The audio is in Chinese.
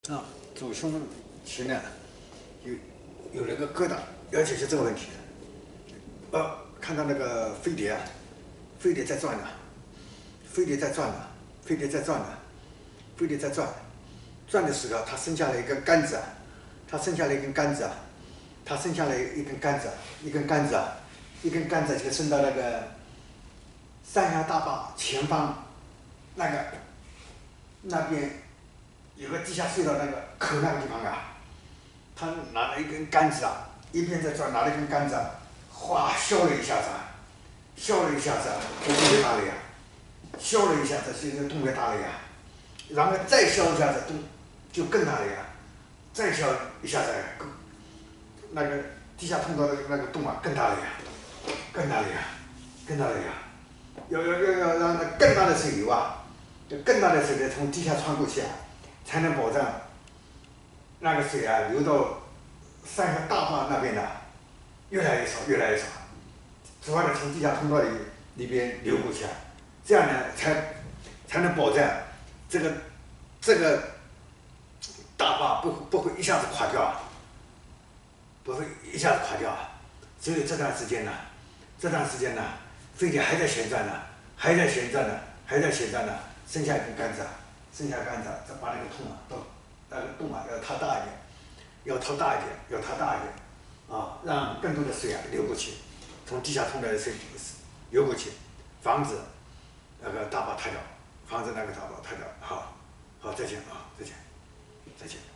啊，左胸前呢有了个疙瘩，要解决这个问题。看到那个飞碟啊，飞碟在转呢，飞碟在转呢，飞碟在转呢，飞碟在转，转的时候它生下来一根杆子啊，它生下来一根杆子啊，它生下来一根杆子，一根杆子啊，一根杆子就伸到那个三峡大坝前方那边有个地下隧道那个口那个地方啊，他拿了一根杆子啊，一边在转，拿了一根杆子啊，哗削了一下子啊，削了一下子啊，洞越大了呀，削了一下子，这个洞越大了呀，然后再削一下子，洞就更大了呀，再削一下子，那个地下通道的那个洞啊更大了呀，更大了呀，更大了呀，要让那更大的水流啊，就更大的水流从地下穿过去啊，才能保证那个水啊流到三峡大坝那边的越来越少，越来越少，主要的从地下通道里边流过去啊，这样呢才能保证这个大坝不会一下子垮掉啊，不会一下子垮掉啊。所以这段时间呢，飞碟还在旋转呢，还在旋转呢，还在旋转呢，剩下一根杆子啊，剩下杆子啊，再把那个洞啊，那个洞啊要掏大一点，要掏大一点，要掏大一点，啊，让更多的水啊流过去，从地下通道的水流过去，防止那个大坝塌掉，防止那个大坝塌掉。好，好，再见啊，再见，再见。